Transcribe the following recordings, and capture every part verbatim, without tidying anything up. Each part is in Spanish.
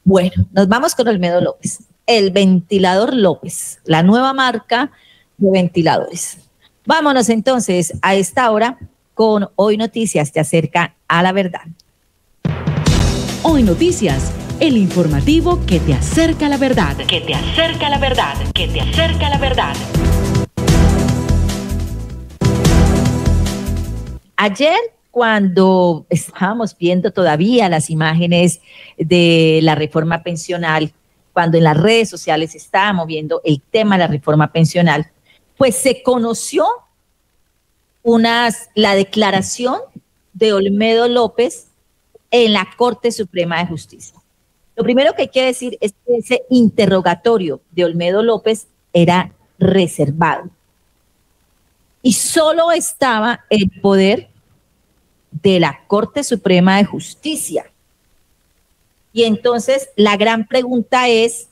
Bueno, nos vamos con Olmedo López, el ventilador López, la nueva marca de ventiladores. Vámonos entonces a esta hora con Hoy Noticias, te acerca a la verdad. Hoy Noticias, el informativo que te acerca a la verdad, que te acerca a la verdad, que te acerca a la verdad. Ayer, cuando estábamos viendo todavía las imágenes de la reforma pensional, cuando en las redes sociales se estaba moviendo el tema de la reforma pensional, pues se conoció unas, la declaración de Olmedo López en la Corte Suprema de Justicia. Lo primero que hay que decir es que ese interrogatorio de Olmedo López era reservado y solo estaba el poder de la Corte Suprema de Justicia. Y entonces la gran pregunta es,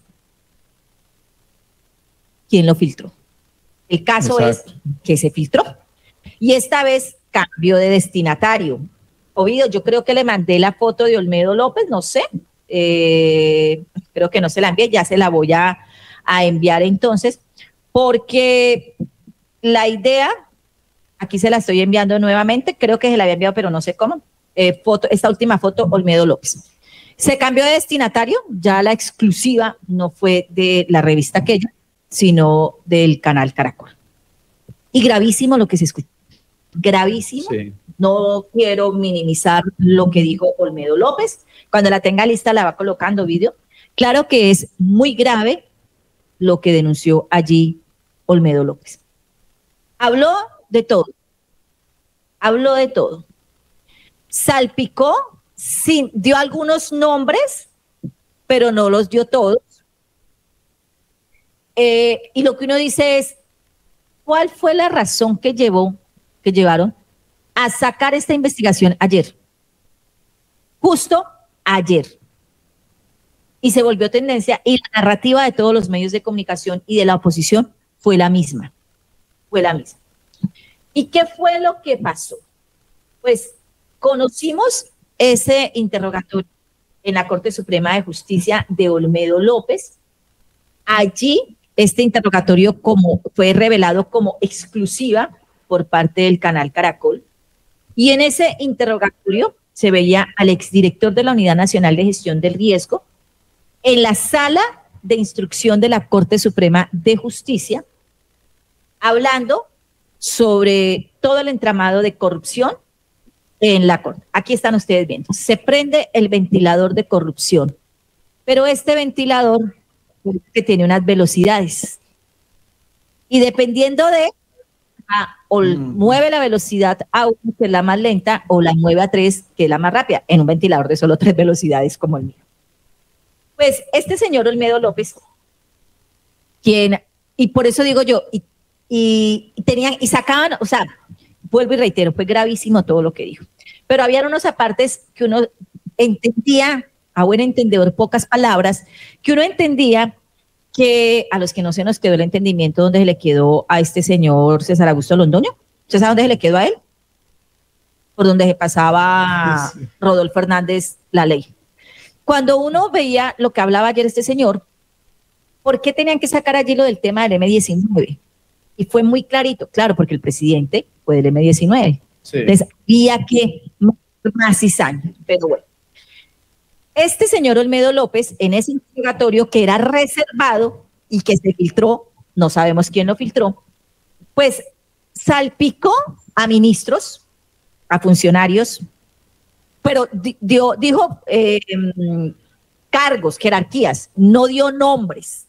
¿quién lo filtró? El caso Exacto. es que se filtró. Y esta vez cambió de destinatario. Ovidio, yo creo que le mandé la foto de Olmedo López, no sé, eh, creo que no se la envié, ya se la voy a, a enviar entonces, porque la idea, aquí se la estoy enviando nuevamente, creo que se la había enviado, pero no sé cómo, eh, foto, esta última foto, Olmedo López. Se cambió de destinatario, ya la exclusiva no fue de la revista aquella, sino del canal Caracol. Y gravísimo lo que se escuchó. Gravísimo, sí. No quiero minimizar lo que dijo Olmedo López, cuando la tenga lista la va colocando vídeo. Claro que es muy grave lo que denunció allí Olmedo López. Habló de todo, habló de todo, salpicó, sí, dio algunos nombres, pero no los dio todos, eh, y lo que uno dice es, ¿cuál fue la razón que llevó que llevaron a sacar esta investigación ayer? Justo ayer. Y se volvió tendencia y la narrativa de todos los medios de comunicación y de la oposición fue la misma. Fue la misma. ¿Y qué fue lo que pasó? Pues conocimos ese interrogatorio en la Corte Suprema de Justicia de Olmedo López. Allí este interrogatorio como, fue revelado como exclusiva por parte del canal Caracol, y en ese interrogatorio se veía al exdirector de la Unidad Nacional de Gestión del Riesgo en la sala de instrucción de la Corte Suprema de Justicia, hablando sobre todo el entramado de corrupción en la Corte. Aquí están ustedes viendo, se prende el ventilador de corrupción, pero este ventilador que tiene unas velocidades, y dependiendo de A, o mm. mueve la velocidad a uno, que es la más lenta, o la mueve a tres, que es la más rápida, en un ventilador de solo tres velocidades como el mío. Pues este señor Olmedo López, quien, y por eso digo yo, y, y, y tenían, y sacaban, o sea, vuelvo y reitero, fue gravísimo todo lo que dijo, pero había unos apartes que uno entendía, a buen entendedor, pocas palabras, que uno entendía que a los que no se nos quedó el entendimiento, donde se le quedó a este señor César Augusto Londoño. ¿Usted sabe dónde se le quedó a él? Por donde se pasaba sí. Rodolfo Hernández la ley. Cuando uno veía lo que hablaba ayer este señor, ¿por qué tenían que sacar allí lo del tema del eme diecinueve? Y fue muy clarito, claro, porque el presidente fue del eme diecinueve. Sí. Entonces había que más cizaña, pero bueno. Este señor Olmedo López, en ese interrogatorio que era reservado y que se filtró, no sabemos quién lo filtró, pues salpicó a ministros, a funcionarios, pero dio, dijo eh, cargos, jerarquías, no dio nombres.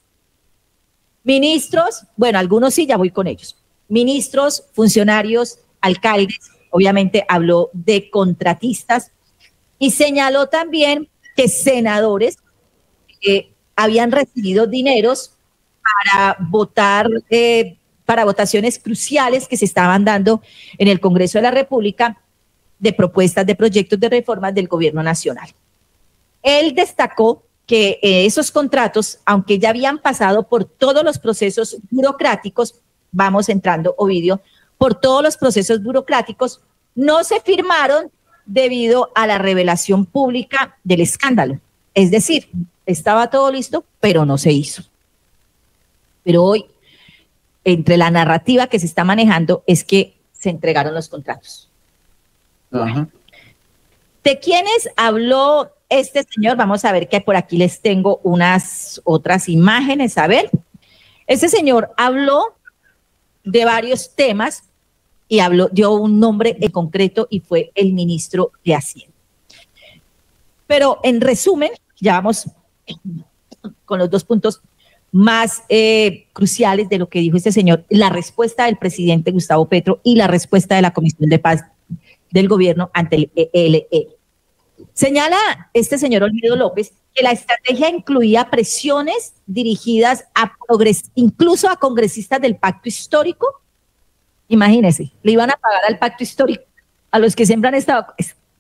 Ministros, bueno, algunos sí, ya voy con ellos. Ministros, funcionarios, alcaldes, obviamente habló de contratistas y señaló también que senadores eh, habían recibido dineros para votar, eh, para votaciones cruciales que se estaban dando en el Congreso de la República de propuestas de proyectos de reformas del gobierno nacional. Él destacó que eh, esos contratos, aunque ya habían pasado por todos los procesos burocráticos, vamos entrando, Ovidio, por todos los procesos burocráticos, no se firmaron debido a la revelación pública del escándalo. Es decir, estaba todo listo, pero no se hizo. Pero hoy, entre la narrativa que se está manejando, es que se entregaron los contratos. Ajá. ¿De quiénes habló este señor? Vamos a ver que por aquí les tengo unas otras imágenes. A ver, este señor habló de varios temas y habló, dio un nombre en concreto y fue el ministro de Hacienda. Pero en resumen, ya vamos con los dos puntos más eh, cruciales de lo que dijo este señor, la respuesta del presidente Gustavo Petro y la respuesta de la Comisión de Paz del gobierno ante el E L N. Señala este señor Olmedo López que la estrategia incluía presiones dirigidas a progres, incluso a congresistas del pacto histórico. Imagínense, le iban a pagar al pacto histórico, a los que siembran esta...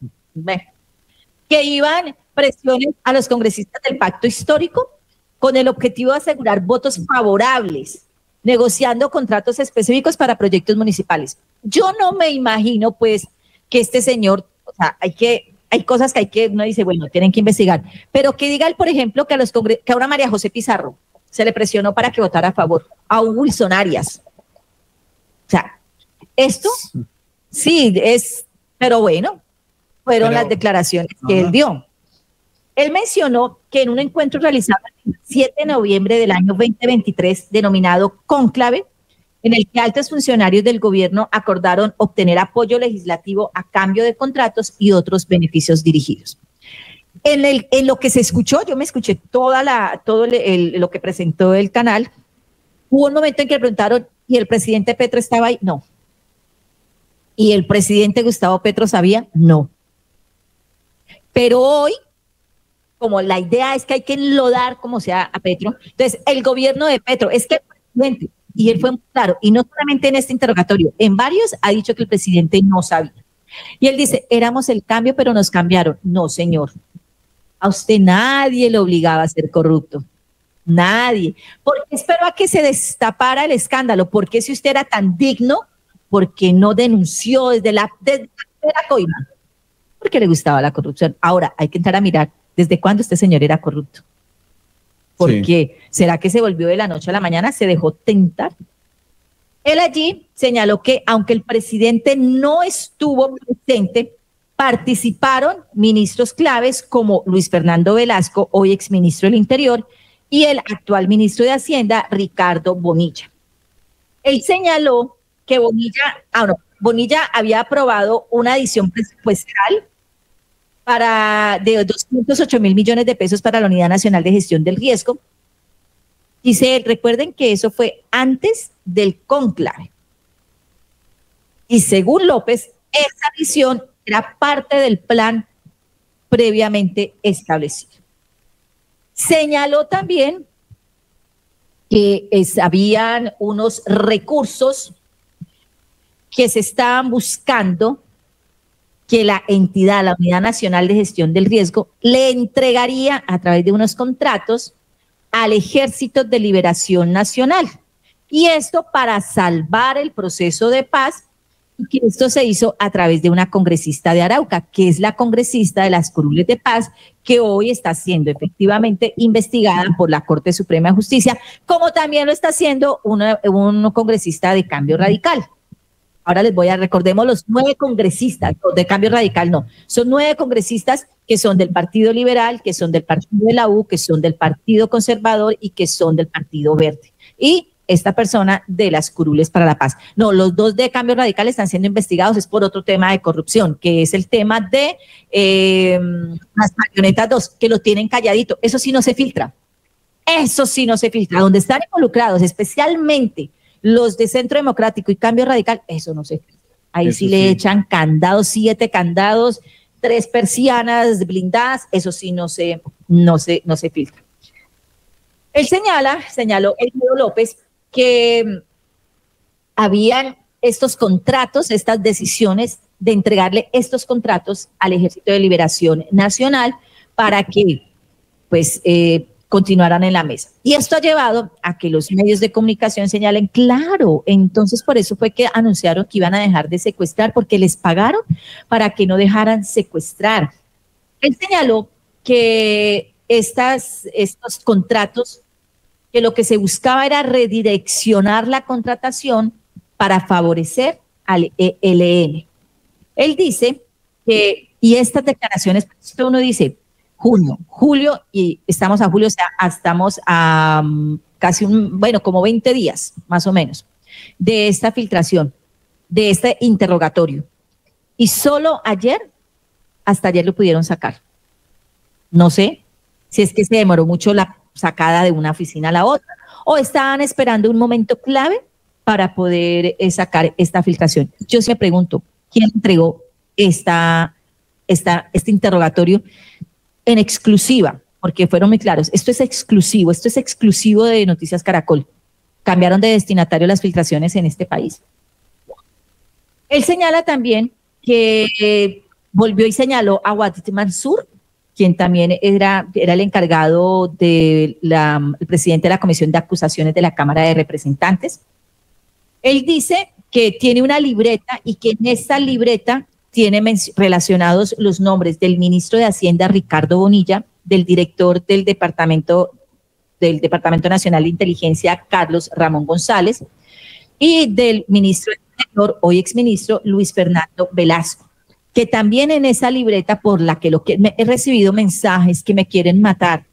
que iban presiones a los congresistas del pacto histórico con el objetivo de asegurar votos favorables, negociando contratos específicos para proyectos municipales. Yo no me imagino, pues, que este señor, o sea, hay que, hay cosas que hay que, uno dice, bueno, tienen que investigar, pero que diga él, por ejemplo, que a los congres, que a una María José Pizarro se le presionó para que votara a favor, a un Wilson Arias. O sea, esto, sí, es, pero bueno, fueron pero, las declaraciones que ajá. él dio. Él mencionó que en un encuentro realizado el siete de noviembre del año veinte veintitrés, denominado Cónclave, en el que altos funcionarios del gobierno acordaron obtener apoyo legislativo a cambio de contratos y otros beneficios dirigidos. En, el, en lo que se escuchó, yo me escuché toda la, todo el, el, lo que presentó el canal, hubo un momento en que le preguntaron, ¿y el presidente Petro estaba ahí? No. ¿Y el presidente Gustavo Petro sabía? No. Pero hoy, como la idea es que hay que enlodar como sea a Petro, entonces el gobierno de Petro, es que el presidente, y él fue muy claro, y no solamente en este interrogatorio, en varios ha dicho que el presidente no sabía. Y él dice, éramos el cambio, pero nos cambiaron. No, señor, a usted nadie le obligaba a ser corrupto. Nadie. ¿Por qué esperó a que se destapara el escándalo? ¿Por qué si usted era tan digno? ¿Por qué no denunció desde la, desde la coima? Porque le gustaba la corrupción. Ahora, hay que entrar a mirar desde cuándo este señor era corrupto. Porque sí. ¿Será que se volvió de la noche a la mañana? ¿Se dejó tentar? Él allí señaló que aunque el presidente no estuvo presente, participaron ministros claves como Luis Fernando Velasco, hoy exministro del Interior, y el actual ministro de Hacienda, Ricardo Bonilla. Él señaló que Bonilla, ah, no, Bonilla había aprobado una adición presupuestal para de doscientos ocho mil millones de pesos para la Unidad Nacional de Gestión del Riesgo. Dice, recuerden que eso fue antes del cónclave. Y según López, esa adición era parte del plan previamente establecido. Señaló también que es, habían unos recursos que se estaban buscando que la entidad, la Unidad Nacional de Gestión del Riesgo, le entregaría a través de unos contratos al Ejército de Liberación Nacional. Y esto para salvar el proceso de paz, y que esto se hizo a través de una congresista de Arauca, que es la congresista de las curules de paz, que hoy está siendo efectivamente investigada por la Corte Suprema de Justicia, como también lo está haciendo una, un congresista de Cambio Radical. Ahora les voy a, recordemos los nueve congresistas, de Cambio Radical no, son nueve congresistas que son del Partido Liberal, que son del Partido de la U, que son del Partido Conservador y que son del Partido Verde. Y esta persona de las curules para la paz. No, los dos de Cambio Radical están siendo investigados, es por otro tema de corrupción, que es el tema de eh, las marionetas dos, que lo tienen calladito. Eso sí no se filtra. Eso sí no se filtra. Donde están involucrados, especialmente los de Centro Democrático y Cambio Radical, eso no se filtra. Ahí eso sí, sí le echan candados, siete candados, tres persianas blindadas, eso sí no se, no se, no se filtra. Él señala, señaló Olmedo López, que habían estos contratos, estas decisiones de entregarle estos contratos al Ejército de Liberación Nacional para que pues eh, continuaran en la mesa. Y esto ha llevado a que los medios de comunicación señalen, claro, entonces por eso fue que anunciaron que iban a dejar de secuestrar, porque les pagaron para que no dejaran secuestrar. Él señaló que estas, estos contratos que lo que se buscaba era redireccionar la contratación para favorecer al E L N. Él dice que, y estas declaraciones, uno dice, junio, julio, y estamos a julio, o sea, estamos a um, casi, un, bueno, como veinte días, más o menos, de esta filtración, de este interrogatorio. Y solo ayer, hasta ayer lo pudieron sacar. No sé si es que se demoró mucho la sacada de una oficina a la otra, o estaban esperando un momento clave para poder eh, sacar esta filtración. Yo sí me pregunto, ¿quién entregó esta, esta, este interrogatorio en exclusiva? Porque fueron muy claros, esto es exclusivo, esto es exclusivo de Noticias Caracol. Cambiaron de destinatario las filtraciones en este país. Él señala también que eh, volvió y señaló a Wadid Mansur, quien también era, era el encargado del de presidente de la Comisión de Acusaciones de la Cámara de Representantes. Él dice que tiene una libreta y que en esta libreta tiene relacionados los nombres del ministro de Hacienda, Ricardo Bonilla, del director del Departamento, del Departamento Nacional de Inteligencia, Carlos Ramón González, y del ministro del Interior, hoy exministro, Luis Fernando Velasco, que también en esa libreta por la que, lo que me, he recibido mensajes que me quieren matar,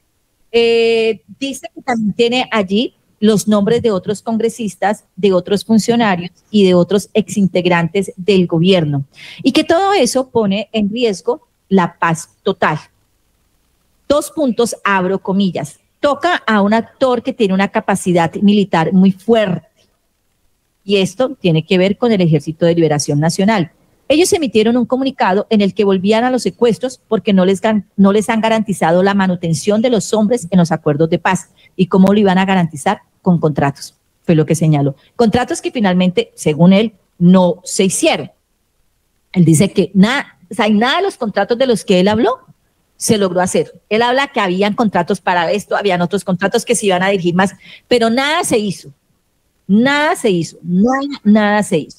eh, dice que también tiene allí los nombres de otros congresistas, de otros funcionarios y de otros exintegrantes del gobierno, y que todo eso pone en riesgo la paz total. Dos puntos, abro comillas. Toca a un actor que tiene una capacidad militar muy fuerte, y esto tiene que ver con el Ejército de Liberación Nacional. Ellos emitieron un comunicado en el que volvían a los secuestros porque no les, no les han garantizado la manutención de los hombres en los acuerdos de paz. ¿Y cómo lo iban a garantizar? Con contratos, fue lo que señaló. Contratos que finalmente, según él, no se hicieron. Él dice que nada, o sea, nada de los contratos de los que él habló se logró hacer. Él habla que habían contratos para esto, habían otros contratos que se iban a dirigir más, pero nada se hizo. Nada se hizo, nada, nada se hizo.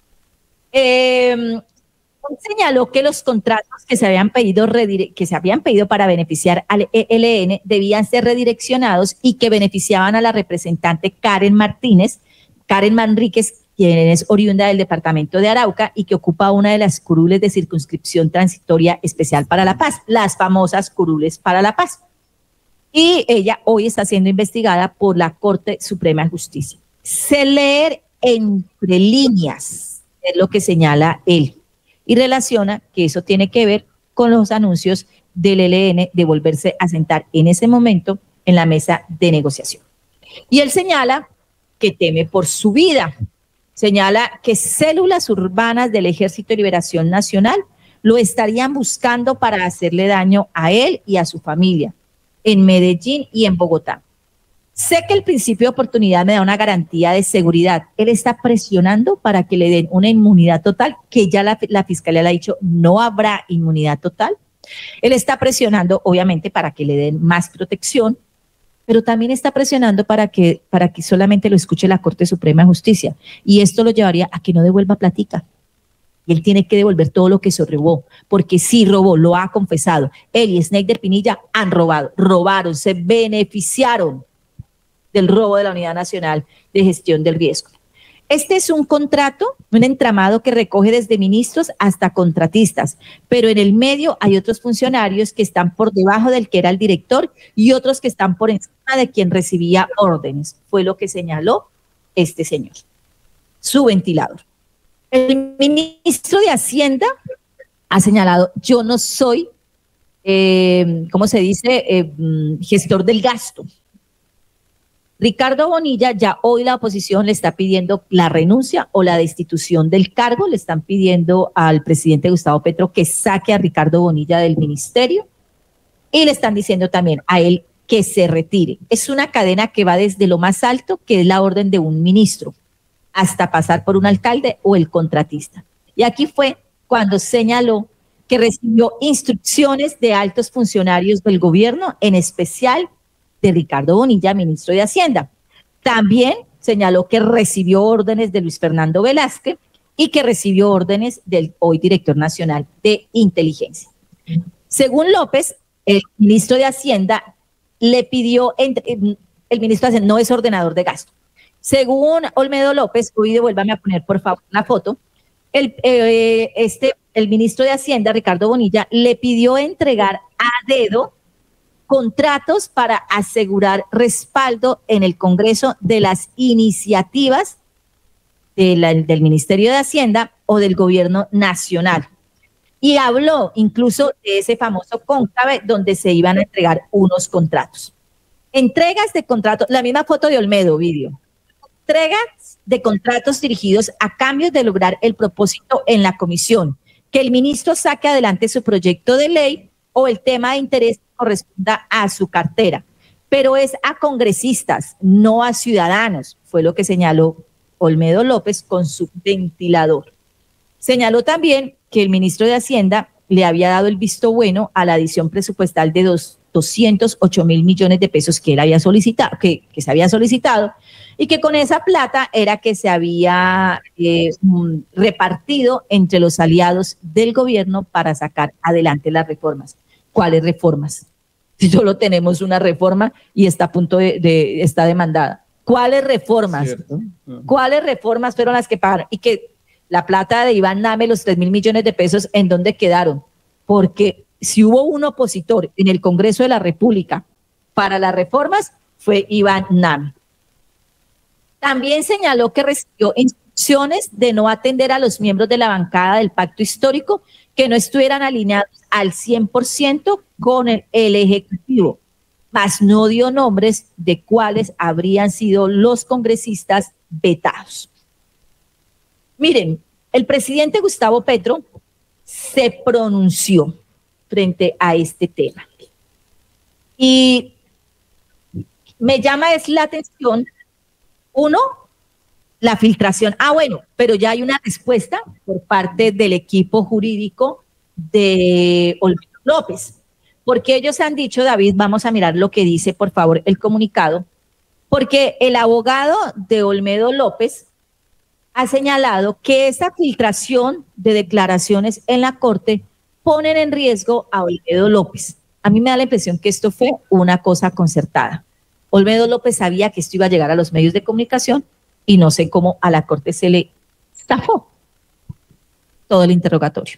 Eh, señaló que los contratos que se habían pedido que se habían pedido para beneficiar al E L N debían ser redireccionados y que beneficiaban a la representante Karen Martínez, Karen Manríquez, quien es oriunda del departamento de Arauca y que ocupa una de las curules de circunscripción transitoria especial para la paz, las famosas curules para la paz. Y ella hoy está siendo investigada por la Corte Suprema de Justicia. Se leer entre líneas es lo que señala él, y relaciona que eso tiene que ver con los anuncios del E L N de volverse a sentar en ese momento en la mesa de negociación. Y él señala que teme por su vida, señala que células urbanas del Ejército de Liberación Nacional lo estarían buscando para hacerle daño a él y a su familia, en Medellín y en Bogotá. Sé que el principio de oportunidad me da una garantía de seguridad. Él está presionando para que le den una inmunidad total, que ya la, la Fiscalía le ha dicho no habrá inmunidad total. Él está presionando, obviamente, para que le den más protección, pero también está presionando para que, para que solamente lo escuche la Corte Suprema de Justicia. Y esto lo llevaría a que no devuelva platica. Y él tiene que devolver todo lo que se robó, porque sí robó, lo ha confesado. Él y Sneider Pinilla han robado, robaron, se beneficiaron del robo de la Unidad Nacional de Gestión del Riesgo. Este es un contrato, un entramado que recoge desde ministros hasta contratistas, pero en el medio hay otros funcionarios que están por debajo del que era el director y otros que están por encima de quien recibía órdenes. Fue lo que señaló este señor, su ventilador. El ministro de Hacienda ha señalado, yo no soy, eh, ¿cómo se dice?, eh, gestor del gasto. Ricardo Bonilla, ya hoy la oposición le está pidiendo la renuncia o la destitución del cargo, le están pidiendo al presidente Gustavo Petro que saque a Ricardo Bonilla del ministerio y le están diciendo también a él que se retire. Es una cadena que va desde lo más alto, que es la orden de un ministro, hasta pasar por un alcalde o el contratista. Y aquí fue cuando señaló que recibió instrucciones de altos funcionarios del gobierno, en especial de Ricardo Bonilla, ministro de Hacienda. También señaló que recibió órdenes de Luis Fernando Velázquez y que recibió órdenes del hoy director nacional de inteligencia. Según López, el ministro de Hacienda le pidió, el ministro de Hacienda no es ordenador de gasto. Según Olmedo López, hoy devuélvame a poner por favor la foto, el, eh, este, el ministro de Hacienda, Ricardo Bonilla, le pidió entregar a dedo contratos para asegurar respaldo en el Congreso de las iniciativas de la, del Ministerio de Hacienda o del Gobierno Nacional. Y habló incluso de ese famoso cónclave donde se iban a entregar unos contratos. Entregas de contratos, la misma foto de Olmedo, vídeo. Entregas de contratos dirigidos a cambio de lograr el propósito en la comisión, que el ministro saque adelante su proyecto de ley o el tema de interés corresponda a su cartera, pero es a congresistas, no a ciudadanos, fue lo que señaló Olmedo López con su ventilador. Señaló también que el ministro de Hacienda le había dado el visto bueno a la adición presupuestal de dos, doscientos ocho mil millones de pesos que él había solicitado, que, que se había solicitado, y que con esa plata era que se había eh, repartido entre los aliados del gobierno para sacar adelante las reformas. ¿Cuáles reformas? Si solo tenemos una reforma y está a punto de, de está demandada. ¿Cuáles reformas? ¿Cierto? ¿Cuáles reformas fueron las que pagaron? Y que la plata de Iván Name, los tres mil millones de pesos, ¿en dónde quedaron? Porque si hubo un opositor en el Congreso de la República para las reformas, fue Iván Name. También señaló que recibió instrucciones de no atender a los miembros de la bancada del pacto histórico que no estuvieran alineados al cien por ciento con el, el Ejecutivo, mas no dio nombres de cuáles habrían sido los congresistas vetados. Miren, el presidente Gustavo Petro se pronunció frente a este tema. Y me llama es la atención, uno, la filtración. Ah, bueno, pero ya hay una respuesta por parte del equipo jurídico de Olmedo López, porque ellos han dicho, David, vamos a mirar lo que dice, por favor, el comunicado, porque el abogado de Olmedo López ha señalado que esa filtración de declaraciones en la Corte ponen en riesgo a Olmedo López. A mí me da la impresión que esto fue una cosa concertada. Olmedo López sabía que esto iba a llegar a los medios de comunicación y no sé cómo a la Corte se le zafó todo el interrogatorio.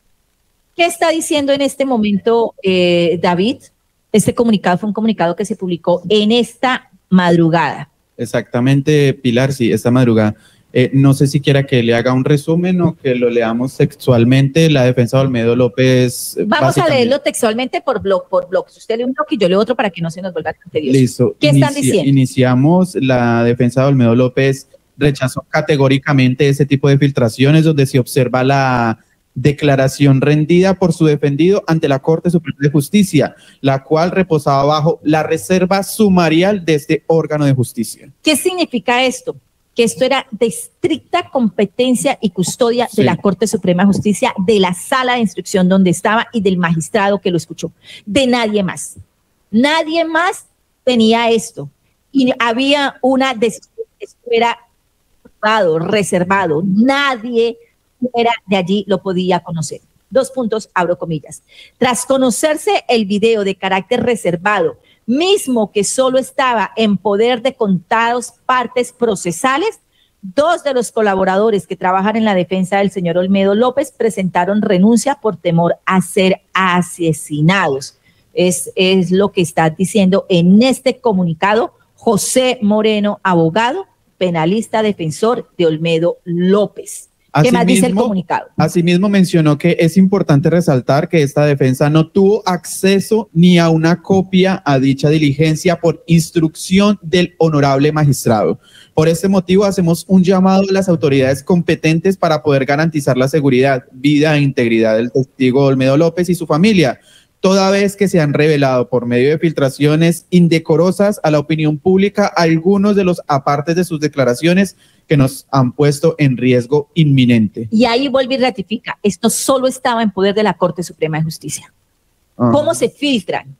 ¿Qué está diciendo en este momento eh, David? Este comunicado fue un comunicado que se publicó en esta madrugada. Exactamente, Pilar, sí, esta madrugada. Eh, no sé si quiera que le haga un resumen o que lo leamos textualmente. La defensa de Olmedo López. Vamos a leerlo textualmente por blog, por blog. Usted lee un blog y yo leo otro para que no se nos vuelva tan tedioso. Listo. ¿Qué Inicia, están diciendo? Iniciamos. La defensa de Olmedo López rechazó categóricamente ese tipo de filtraciones donde se observa la declaración rendida por su defendido ante la Corte Suprema de Justicia, la cual reposaba bajo la reserva sumarial de este órgano de justicia. ¿Qué significa esto? Que esto era de estricta competencia y custodia sí. de la Corte Suprema de Justicia, de la sala de instrucción donde estaba y del magistrado que lo escuchó, de nadie más. Nadie más tenía esto. Y había una decisión, esto era privado, reservado, nadie era de allí lo podía conocer. Dos puntos, abro comillas. Tras conocerse el video de carácter reservado, mismo que solo estaba en poder de contados partes procesales, dos de los colaboradores que trabajan en la defensa del señor Olmedo López presentaron renuncia por temor a ser asesinados. Es, es lo que está diciendo en este comunicado José Moreno, abogado, penalista defensor de Olmedo López. ¿Qué más dice el comunicado? Asimismo mencionó que es importante resaltar que esta defensa no tuvo acceso ni a una copia a dicha diligencia por instrucción del honorable magistrado. Por este motivo hacemos un llamado a las autoridades competentes para poder garantizar la seguridad, vida e integridad del testigo Olmedo López y su familia, toda vez que se han revelado por medio de filtraciones indecorosas a la opinión pública algunos de los apartes de sus declaraciones que nos han puesto en riesgo inminente. Y ahí vuelve y ratifica, esto solo estaba en poder de la Corte Suprema de Justicia. Uh-huh. ¿Cómo se filtran?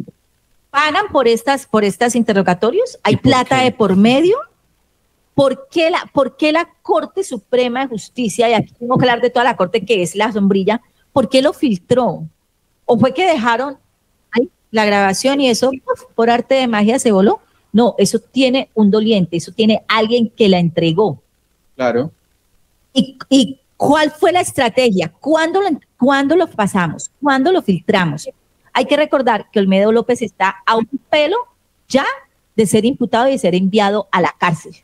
¿Pagan por estas, por estas interrogatorios? ¿Hay plata qué? de por medio? ¿Por qué, la, ¿Por qué la Corte Suprema de Justicia, y aquí tengo que hablar de toda la Corte que es la sombrilla, por qué lo filtró? ¿O fue que dejaron, la grabación y eso uf, por arte de magia se voló. No, eso tiene un doliente, eso tiene alguien que la entregó. Claro. ¿Y, y cuál fue la estrategia? ¿Cuándo lo, ¿Cuándo lo pasamos? ¿Cuándo lo filtramos? Hay que recordar que Olmedo López está a un pelo ya de ser imputado y de ser enviado a la cárcel.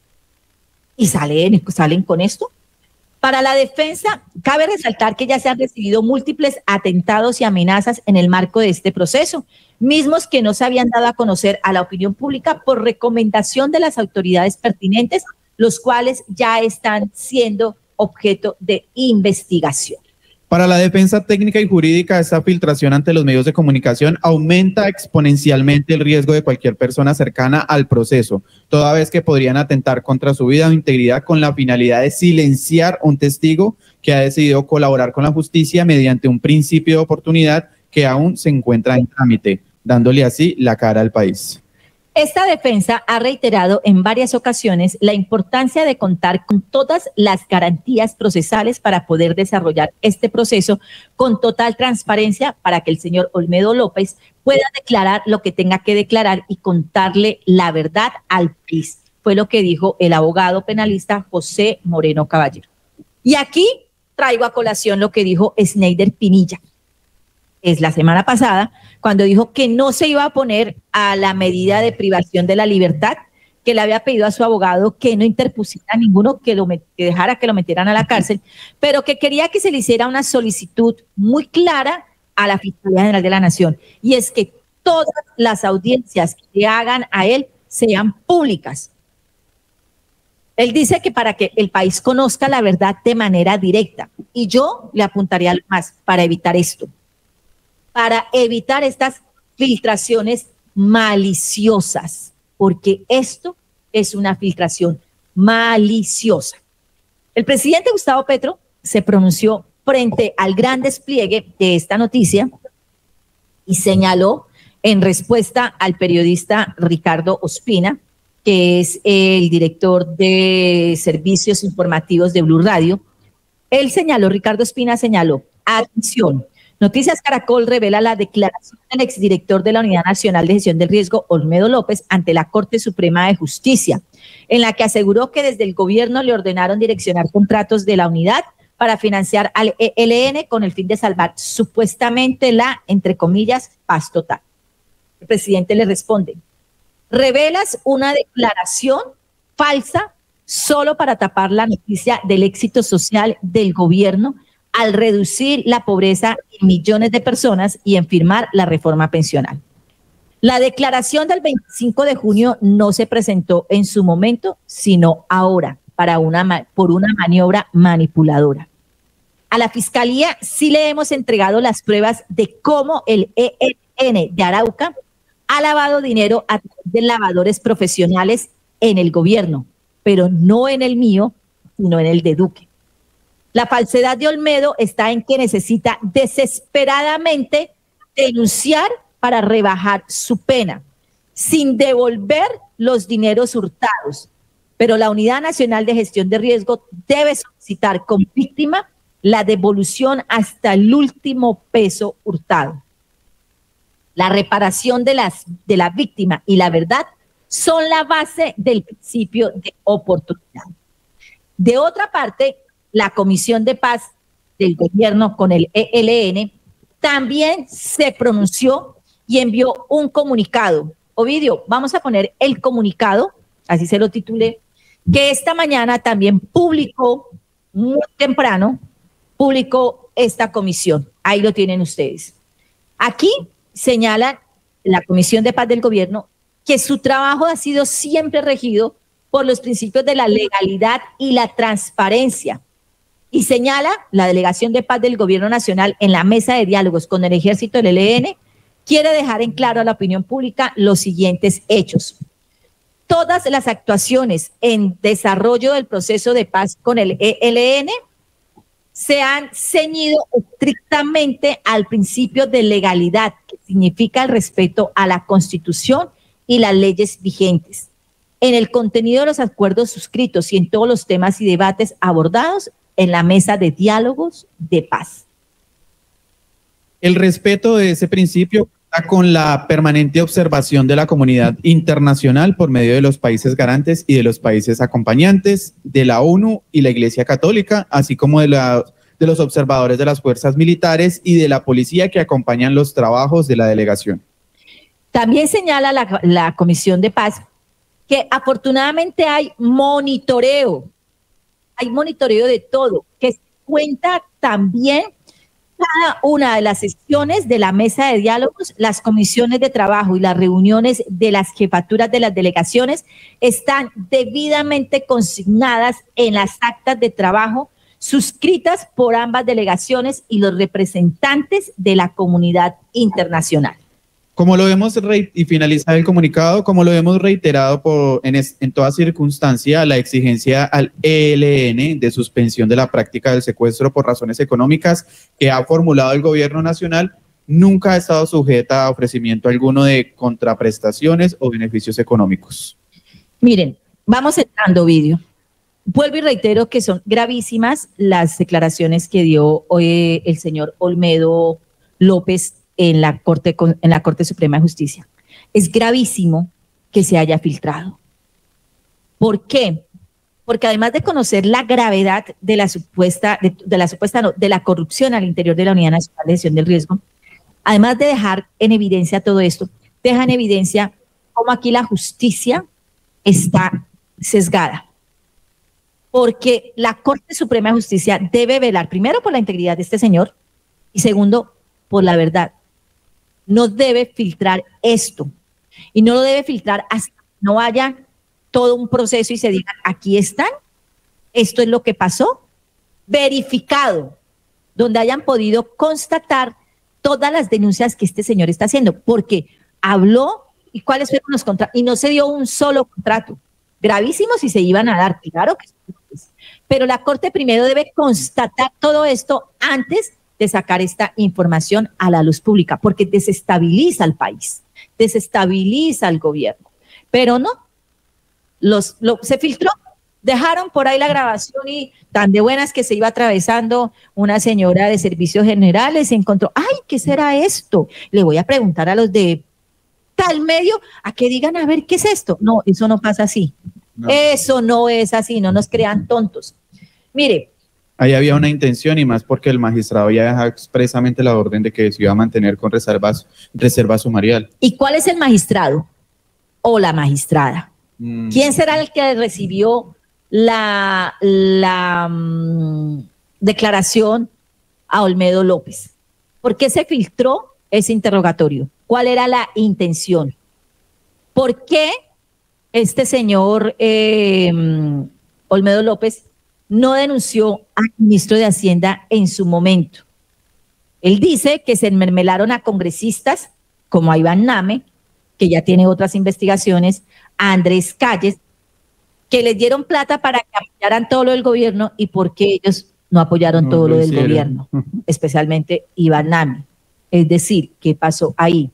Y salen, salen con esto. Para la defensa, cabe resaltar que ya se han recibido múltiples atentados y amenazas en el marco de este proceso, mismos que no se habían dado a conocer a la opinión pública por recomendación de las autoridades pertinentes, los cuales ya están siendo objeto de investigación. Para la defensa técnica y jurídica, esta filtración ante los medios de comunicación aumenta exponencialmente el riesgo de cualquier persona cercana al proceso, toda vez que podrían atentar contra su vida o integridad con la finalidad de silenciar un testigo que ha decidido colaborar con la justicia mediante un principio de oportunidad que aún se encuentra en trámite, dándole así la cara al país. Esta defensa ha reiterado en varias ocasiones la importancia de contar con todas las garantías procesales para poder desarrollar este proceso con total transparencia para que el señor Olmedo López pueda declarar lo que tenga que declarar y contarle la verdad al país. Fue lo que dijo el abogado penalista José Moreno Caballero. Y aquí traigo a colación lo que dijo Sneider Pinilla. Es la semana pasada, cuando dijo que no se iba a poner a la medida de privación de la libertad, que le había pedido a su abogado que no interpusiera ninguno, que, lo met- que dejara que lo metieran a la cárcel, pero que quería que se le hiciera una solicitud muy clara a la Fiscalía General de la Nación, y es que todas las audiencias que hagan a él sean públicas. Él dice que para que el país conozca la verdad de manera directa, y yo le apuntaría algo más para evitar esto. Para evitar estas filtraciones maliciosas, porque esto es una filtración maliciosa. El presidente Gustavo Petro se pronunció frente al gran despliegue de esta noticia y señaló en respuesta al periodista Ricardo Ospina, que es el director de servicios informativos de Blue Radio. Él señaló, Ricardo Ospina señaló, atención, Noticias Caracol revela la declaración del exdirector de la Unidad Nacional de Gestión del Riesgo, Olmedo López, ante la Corte Suprema de Justicia, en la que aseguró que desde el gobierno le ordenaron direccionar contratos de la unidad para financiar al E L N con el fin de salvar supuestamente la, entre comillas, paz total. El presidente le responde, revelas una declaración falsa solo para tapar la noticia del éxito social del gobierno al reducir la pobreza en millones de personas y en firmar la reforma pensional. La declaración del veinticinco de junio no se presentó en su momento, sino ahora, para una, por una maniobra manipuladora. A la Fiscalía sí le hemos entregado las pruebas de cómo el E L N de Arauca ha lavado dinero a través de lavadores profesionales en el gobierno, pero no en el mío, sino en el de Duque. La falsedad de Olmedo está en que necesita desesperadamente denunciar para rebajar su pena, sin devolver los dineros hurtados. Pero la Unidad Nacional de Gestión de Riesgo debe solicitar con víctima la devolución hasta el último peso hurtado. La reparación de, las, de la víctima y la verdad son la base del principio de oportunidad. De otra parte, la Comisión de Paz del gobierno con el E L N también se pronunció y envió un comunicado. Ovidio, vamos a poner el comunicado, así se lo titulé, que esta mañana también publicó, muy temprano, publicó esta comisión. Ahí lo tienen ustedes. Aquí señala la Comisión de Paz del gobierno que su trabajo ha sido siempre regido por los principios de la legalidad y la transparencia. Y señala la Delegación de Paz del Gobierno Nacional en la mesa de diálogos con el Ejército del E L N, quiere dejar en claro a la opinión pública los siguientes hechos. Todas las actuaciones en desarrollo del proceso de paz con el E L N se han ceñido estrictamente al principio de legalidad, que significa el respeto a la Constitución y las leyes vigentes, en el contenido de los acuerdos suscritos y en todos los temas y debates abordados en la mesa de diálogos de paz. El respeto de ese principio con la permanente observación de la comunidad internacional por medio de los países garantes y de los países acompañantes, de la ONU y la Iglesia Católica, así como de, la, de los observadores de las fuerzas militares y de la policía que acompañan los trabajos de la delegación. También señala la, la Comisión de Paz que afortunadamente hay monitoreo, hay monitoreo de todo, que se cuenta también cada una de las sesiones de la mesa de diálogos, las comisiones de trabajo y las reuniones de las jefaturas de las delegaciones están debidamente consignadas en las actas de trabajo suscritas por ambas delegaciones y los representantes de la comunidad internacional. Como lo hemos re y finalizar el comunicado, como lo hemos reiterado por, en, es, en toda circunstancia, la exigencia al E L N de suspensión de la práctica del secuestro por razones económicas que ha formulado el gobierno nacional nunca ha estado sujeta a ofrecimiento alguno de contraprestaciones o beneficios económicos. Miren, vamos entrando vídeo. Vuelvo y reitero que son gravísimas las declaraciones que dio hoy el señor Olmedo López en la Corte, en la Corte Suprema de Justicia. Es gravísimo que se haya filtrado. ¿Por qué? Porque además de conocer la gravedad de la supuesta, de, de la supuesta no, de la corrupción al interior de la Unidad Nacional de Gestión del Riesgo, además de dejar en evidencia todo esto, deja en evidencia cómo aquí la justicia está sesgada. Porque la Corte Suprema de Justicia debe velar primero por la integridad de este señor y segundo, por la verdad. No debe filtrar esto y no lo debe filtrar hasta que no haya todo un proceso y se diga, aquí están, esto es lo que pasó, verificado, donde hayan podido constatar todas las denuncias que este señor está haciendo, porque habló y cuáles fueron los contratos, y no se dio un solo contrato, gravísimo si se iban a dar, claro que sí, pero la Corte primero debe constatar todo esto antes de sacar esta información a la luz pública, porque desestabiliza al país, desestabiliza al gobierno. Pero no, los, lo, se filtró, dejaron por ahí la grabación y tan de buenas que se iba atravesando una señora de servicios generales y encontró, ay, ¿qué será esto? Le voy a preguntar a los de tal medio a que digan, a ver, ¿qué es esto? No, eso no pasa así. No. Eso no es así, no nos crean tontos. Mire, ahí había una intención y más porque el magistrado ya deja expresamente la orden de que se iba a mantener con reservas, reserva sumarial. ¿Y cuál es el magistrado o la magistrada? Mm. ¿Quién será el que recibió la, la um, declaración a Olmedo López? ¿Por qué se filtró ese interrogatorio? ¿Cuál era la intención? ¿Por qué este señor eh, Olmedo López no denunció al ministro de Hacienda en su momento? Él dice que se enmermelaron a congresistas como a Iván Name, que ya tiene otras investigaciones, a Andrés Calles, que les dieron plata para que apoyaran todo lo del gobierno y porque ellos no apoyaron no todo lo, lo del gobierno, especialmente Iván Name. Es decir, ¿qué pasó ahí?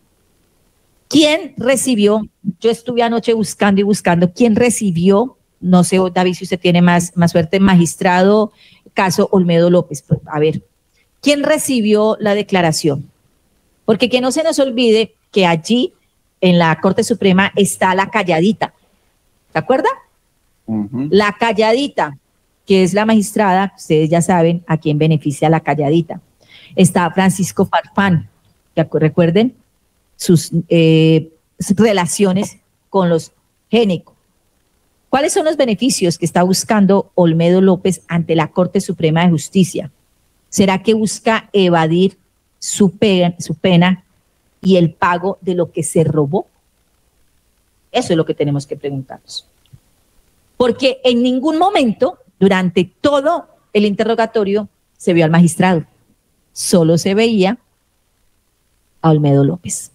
¿Quién recibió? Yo estuve anoche buscando y buscando, ¿quién recibió? No sé, David, si usted tiene más, más suerte, magistrado, caso Olmedo López. Pues, a ver, ¿quién recibió la declaración? Porque que no se nos olvide que allí, en la Corte Suprema, está la calladita. ¿Se acuerda? Uh-huh. La calladita, que es la magistrada, ustedes ya saben a quién beneficia la calladita. Está Francisco Farfán, que recuerden sus, eh, sus relaciones con los Géneco. ¿Cuáles son los beneficios que está buscando Olmedo López ante la Corte Suprema de Justicia? ¿Será que busca evadir su pena, su pena y el pago de lo que se robó? Eso es lo que tenemos que preguntarnos. Porque en ningún momento, durante todo el interrogatorio, se vio al magistrado. Solo se veía a Olmedo López.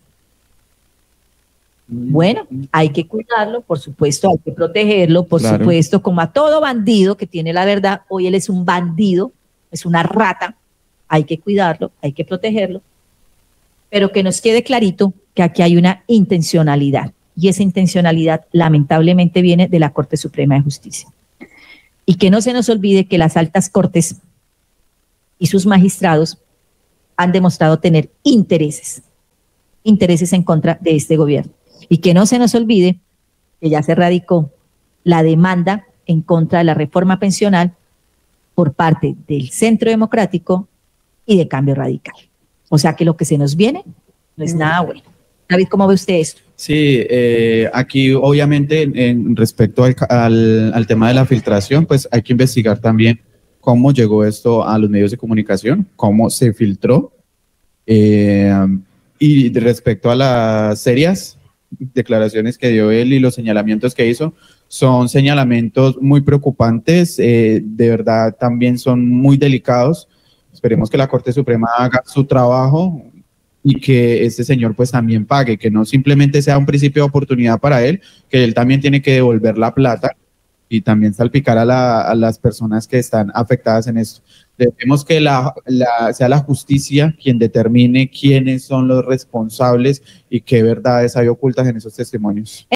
Bueno, hay que cuidarlo, por supuesto, hay que protegerlo, por claro. supuesto, como a todo bandido que tiene la verdad. Hoy él es un bandido, es una rata, hay que cuidarlo, hay que protegerlo, pero que nos quede clarito que aquí hay una intencionalidad, y esa intencionalidad lamentablemente viene de la Corte Suprema de Justicia. Y que no se nos olvide que las altas cortes y sus magistrados han demostrado tener intereses. intereses en contra de este gobierno. Y que no se nos olvide que ya se radicó la demanda en contra de la reforma pensional por parte del Centro Democrático y de Cambio Radical. O sea que lo que se nos viene no es nada bueno. David, ¿cómo ve usted esto? Sí, eh, aquí obviamente en, en respecto al, al, al tema de la filtración, pues hay que investigar también cómo llegó esto a los medios de comunicación, cómo se filtró, eh, y de respecto a las serias declaraciones que dio él y los señalamientos que hizo, son señalamientos muy preocupantes, eh, de verdad también son muy delicados. Esperemos que la Corte Suprema haga su trabajo y que este señor pues también pague, que no simplemente sea un principio de oportunidad para él, que él también tiene que devolver la plata y también salpicar a, la, a las personas que están afectadas en esto. Debemos que la, la, sea la justicia quien determine quiénes son los responsables y qué verdades hay ocultas en esos testimonios.